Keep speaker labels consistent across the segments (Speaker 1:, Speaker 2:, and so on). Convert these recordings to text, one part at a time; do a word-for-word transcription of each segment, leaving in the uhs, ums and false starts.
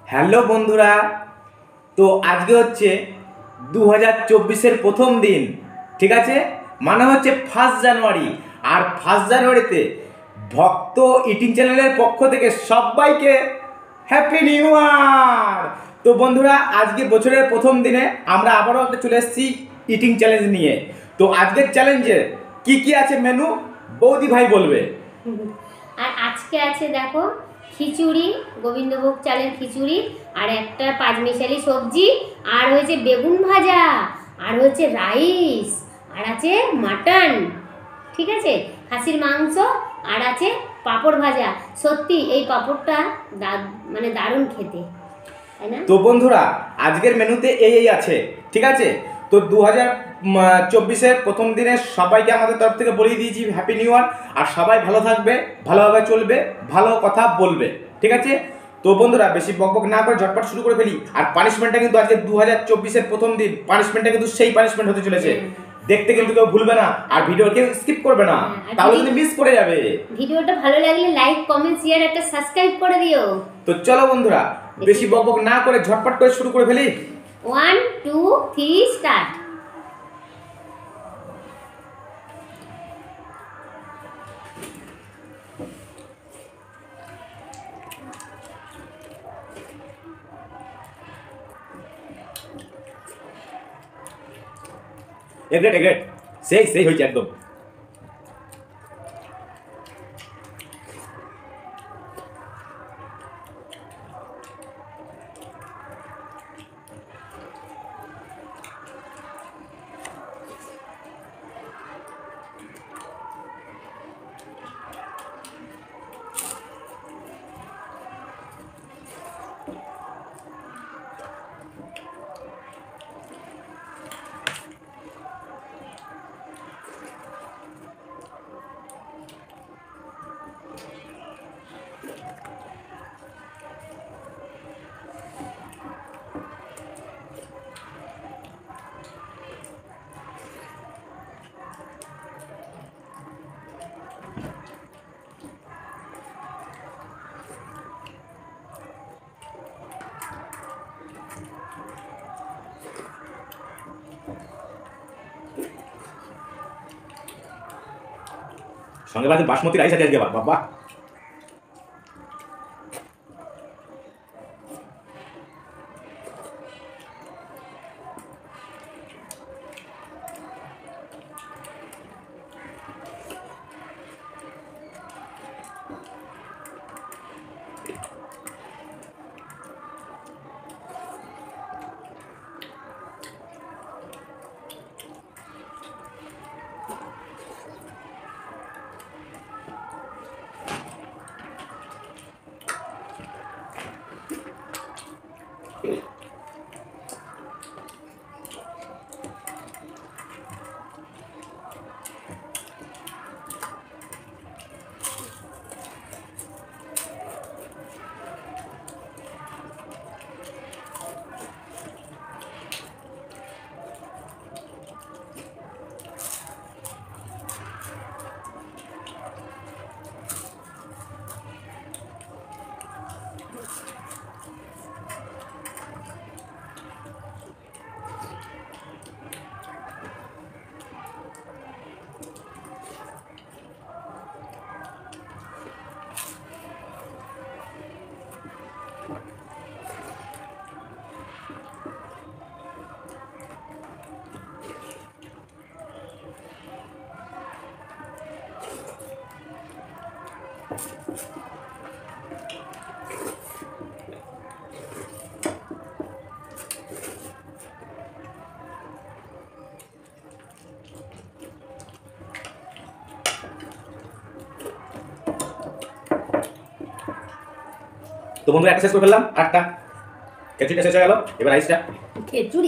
Speaker 1: Hello বন্ধুরা, তো আজকে হচ্ছে দু হাজার চব্বিশের প্রথম দিন, ঠিক আছে? মানে হচ্ছে ফার্স্ট জানুয়ারি। আর ফার্স্ট জানুয়ারিতে ভক্ত ইটিং চ্যানেলের পক্ষ থেকে সবাইকে হ্যাপি নিউ ইয়ার। তো বন্ধুরা, আজকে বছরের প্রথম দিনে আমরা আবারও একটা চলে এসেছি ইটিং চ্যালেঞ্জ নিয়ে। তো আজকের চ্যালেঞ্জে কি কি আছে মেনু বৌদি ভাই বলবে।
Speaker 2: আর আজকে আছে দেখো খিচুড়ি, গোবিন্দভোগ চালের খিচুড়ি, আর একটা পাঁচমিশালি সবজি, আর হয়েছে বেগুন ভাজা, আর হচ্ছে রাইস, আর আছে মাটন, ঠিক আছে, খাসির মাংস, আর আছে পাঁপড় ভাজা। সত্যি এই পাঁপড়টা মানে দারুণ খেতে, তাই না?
Speaker 1: তো বন্ধুরা, আজকের মেনুতে এই এই আছে, ঠিক আছে? তো দু হাজার চব্বিশের প্রথম দিনে সবাইকে আমাদের তরফ থেকে বলিয়ে দিয়েছি হ্যাপি নিউ ইয়ার। আর সবাই ভালো থাকবে, ভালোভাবে চলবে, ভালো কথা বলবে, ঠিক আছে? তো বন্ধুরা, বেশি বকবক না করে ঝটপট শুরু করে ফেলি। আর পানিশমেন্টটা কিন্তু আজকে দু হাজার চব্বিশের প্রথম দিন, পানিশমেন্টটা কিন্তু সেই পানিশমেন্ট হতে চলেছে। দেখতে কিন্তু কেউ ভুলবে না, আর ভিডিও কেউ স্কিপ করবে না, তাহলে কিন্তু মিস করে যাবে।
Speaker 2: ভিডিওটা ভালো লাগলে লাইক, কমেন্ট, শেয়ার, একটা সাবস্ক্রাইব করে দিও।
Speaker 1: তো চলো বন্ধুরা, বেশি বকবক না করে ঝটপট করে শুরু করে ফেলি।
Speaker 2: One two three start.
Speaker 1: এগ্রেট এগ্রেট, সেই সেই হয়েছে একদম। সঙ্গে বাজে বাসমতি রাইস আছে আজকে, বাবা। তো বন্ধুরা, একটা শেষ করে ফেললাম, আটটা খিচুড়িটা শেষ হয়ে গেল। এবার রাইসটা,
Speaker 2: খিচুড়ি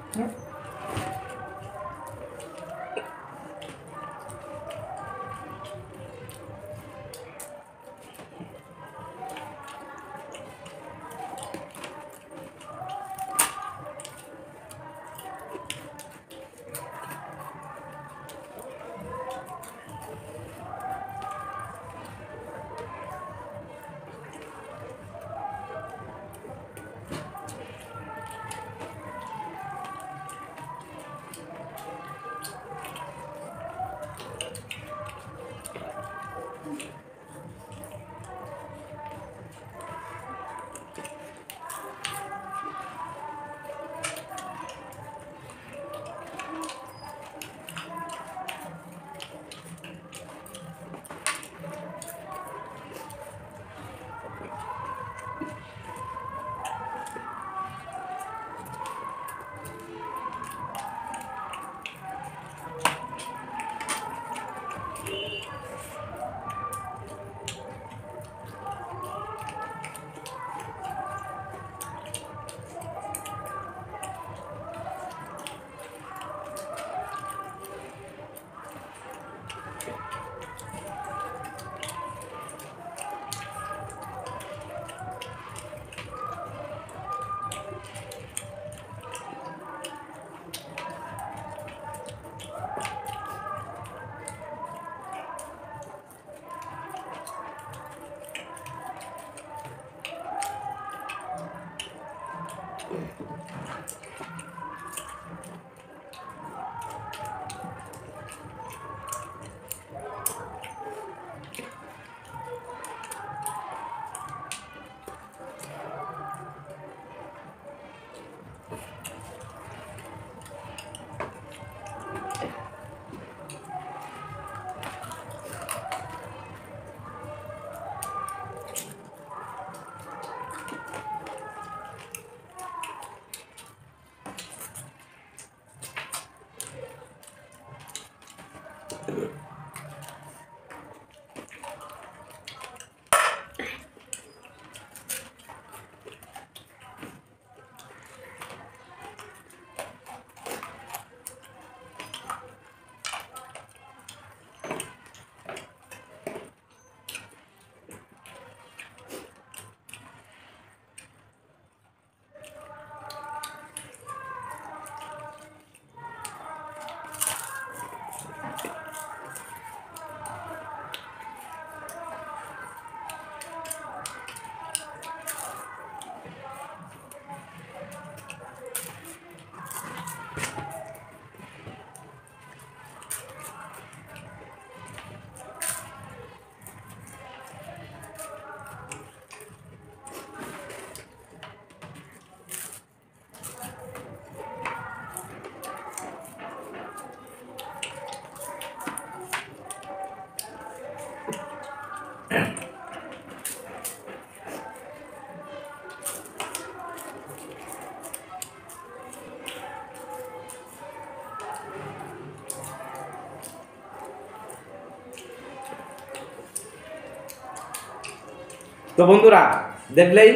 Speaker 1: তো বন্ধুরা দেখলেই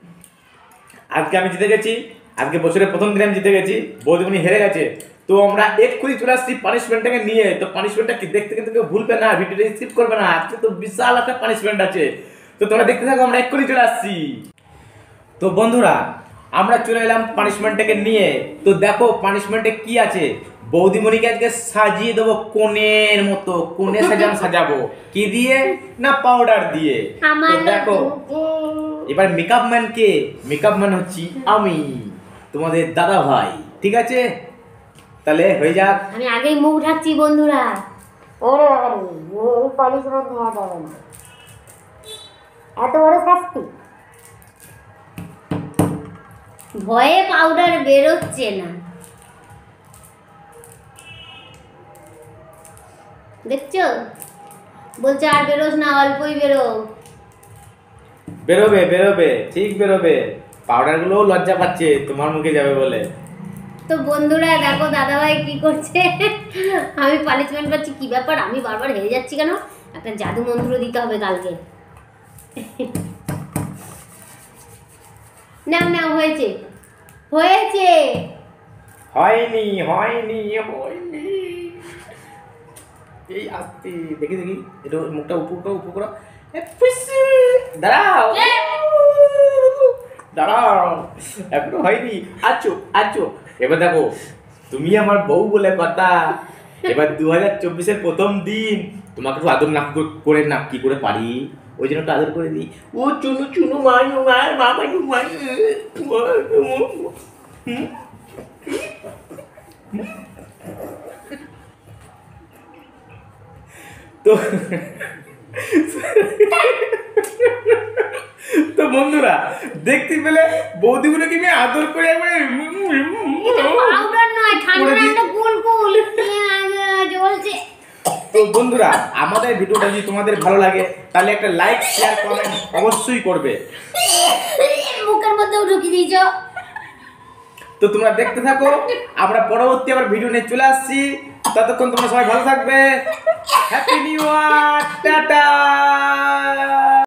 Speaker 1: আজকে আমি জিতে গেছি, আজকে বছরের প্রথম দিন আমি জিতে গেছি, বৌদিমণি হেরে গেছে। তো আমরা এক্ষুনি চলে আসছি পানিশমেন্টটাকে নিয়ে। তো পানিশমেন্টটা কি দেখতে কিন্তু কেউ ভুলবে না, ভিডিওটা স্কিপ করবে না, আজকে তো বিশাল একটা পানিশমেন্ট আছে। তো তোমরা দেখতে থাকো, আমরা এক্ষুনি চলে আসছি। তো বন্ধুরা আমরা চলে এলাম পানিশমেন্টটাকে নিয়ে। তো দেখো পানিশমেন্টে কি আছে। বৌদিমণিকে আজকে সাজিয়ে দেবো কোণের মতো, কোণে সাজানো সাজাবো কি দিয়ে না পাউডার দিয়ে। তো দেখো এবার মেকআপ ম্যান কে? মেকআপ ম্যান হচ্ছি আমি, তোমাদের দাদা ভাই। ঠিক আছে তাহলে হয়ে যাক।
Speaker 2: আমি আগেই মুখ ঢাকছি বন্ধুরা। ওরে এই পানিশমেন্ট নেওয়া যাবে না, এত বড় শাস্তি। ভয়ে পাউডার বেরোচ্ছে না, দেখছো? বলছে আর বেরোস না, অল্পই বেরো।
Speaker 1: বেরোবে বেরোবে ঠিক বেরোবে, পাউডার গুলো লজ্জা পাচ্ছে তোমার মুখে যাবে বলে।
Speaker 2: তো বন্ধুরা দেখো দাদাভাই কি করছে, আমি পানিশমেন্ট পাচ্ছি। কি ব্যাপার, আমি বারবার হেরে যাচ্ছি কেন? একটা জাদু মন্ত্র দিতে হবে কালকে। নাও নাও, হয়েছে হয়েছে
Speaker 1: হয়নি হয়নি হয়নি এই আসতে দেখি দেখি এটা মুখটা উপর করো উপর করো এ, ফুসু। দাঁড়াও দাঁড়াও এখনো হয়নি আছো আছো এবার দেখো তুমি আমার বউ বলে কথা এবার দু হাজার চব্বিশের প্রথম দিন তোমাকে একটু আদর না করে না কি করে পারি ওই জন্য একটু আদর করে দিই ও চুনু চুনু মায়ু মায় মামায়ু মায় তো তো বন্ধুরা দেখতে পেলে বৌদিগুলোকে আমি আদর করে একবারে
Speaker 2: পাউডার নয়, ঠান্ডা
Speaker 1: করে দিই।
Speaker 2: ঠান্ডা কুল কুল জ্বলছে।
Speaker 1: তো বন্ধুরা আমাদের ভিডিওটা যদি তোমাদের ভালো লাগে তাহলে একটা লাইক শেয়ার কমেন্ট অবশ্যই করবে।
Speaker 2: মুখের মধ্যেও ঢুকিয়ে দিয়েছ।
Speaker 1: তো তোমরা দেখতে থাকো, আমরা পরবর্তী আবার ভিডিও নিয়ে চলে আসছি। ততক্ষণ তোমরা সবাই ভালো থাকবে। Happy new year, tata.